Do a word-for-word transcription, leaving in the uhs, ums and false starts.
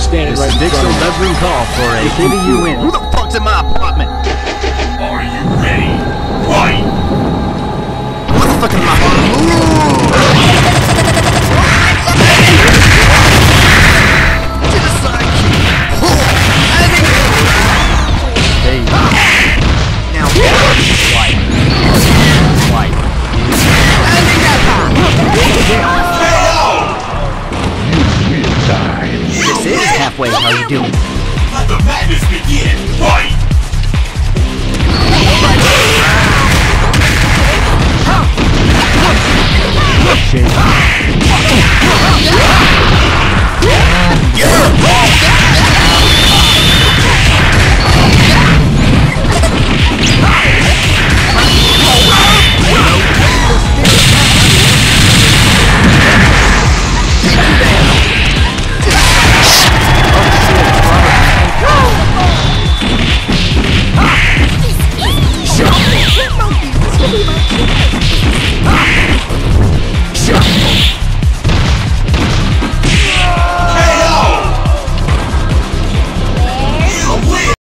standing right in front of me. bedroom call for a Giving you in. Who the fuck's in my apartment? Are you ready? Fight! What the fuck in my apartment? To the side, Hey. Now, white. White. This is halfway. How you doing? Let the madness begin! Fight! Shit.